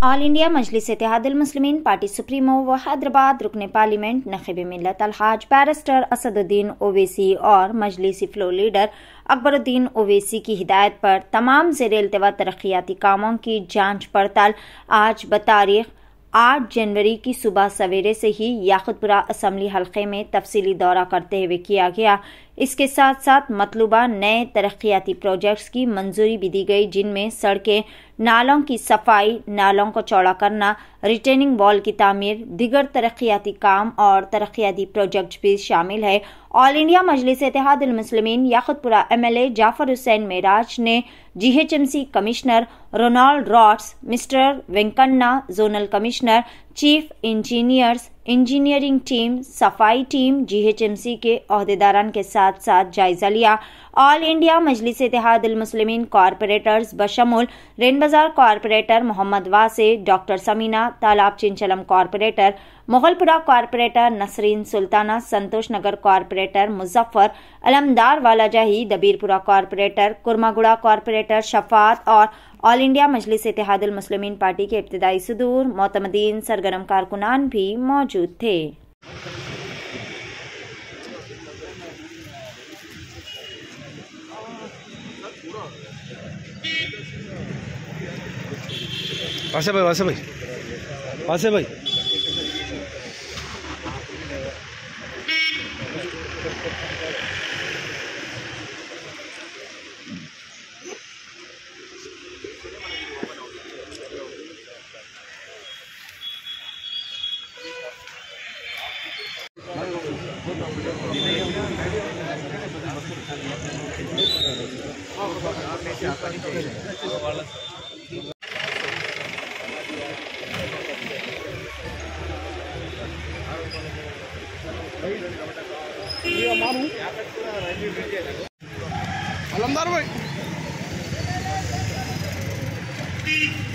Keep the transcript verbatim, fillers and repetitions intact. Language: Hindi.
All India Majlis Ittehadul Muslimeen party supremo व हैदराबाद रुकने पार्लियामेंट नखीब मिल्लत अलहाज बैरिस्टर असदुद्दीन ओवैसी और मजलिसी फ्लोर लीडर अकबरुद्दीन ओवैसी की हिदायत पर तमाम ज़ेरे इल्तिवा तरक्याती कामों की जांच पड़ताल आज बतारीख आठ जनवरी की सुबह सवेरे से ही याकुतपुरा असम्बली हल्के में तफसीली दौरा करते हुए किया गया। इसके साथ साथ मतलूबा नए तरक्याती प्रोजेक्ट्स की मंजूरी भी दी गई, जिनमें सड़कें, नालों की सफाई, नालों को चौड़ा करना, रिटेनिंग वॉल की तामीर, दिगर तरक्याती काम और तरक्याती प्रोजेक्ट भी शामिल है। All India Majlis Ittehadul Muslimeen Yakutpura M L A Jafar Hussain Meraj ने G H M C commissioner Ronald Rhodes, mister Venkanna, zonal commissioner, chief engineers, engineering team, सफाई team, G H M C के अहदेदारान के साथ साथ जायजा लिया। All India Majlis Ittehadul Muslimeen corporators बशमुल Rain Bazar corporator Mohammed Wase, doctor Sameena, Talab Chanchalam corporator, Mughalpura corporator Nasreen Sultana, Santosh Nagar corporator Muzaffar, अलमदार Walajahi, Dabeerpura corporator, Kurmaguda corporator Shafath और All India Majlis Ittehadul Muslimeen party के इब्तिदाई सदूर, मोतमदीन, सरगर्म कारकुनान भी मौजूद थे। वासे भाई वासे भाई वासे भाई अलमदार भाई